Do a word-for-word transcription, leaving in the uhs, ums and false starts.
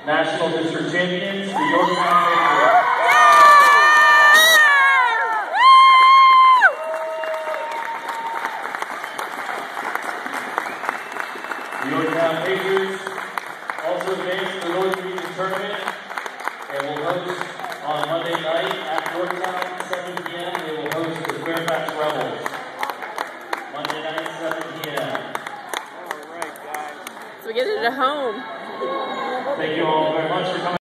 National District Champions, the Yorktown Patriots. The Yorktown Patriots also advanced to the North Region Tournament and will host on Monday night at Yorktown, seven p m They will host the Fairfax Rebels. Monday night, seven p m So we get it at home. Thank you all very much for coming.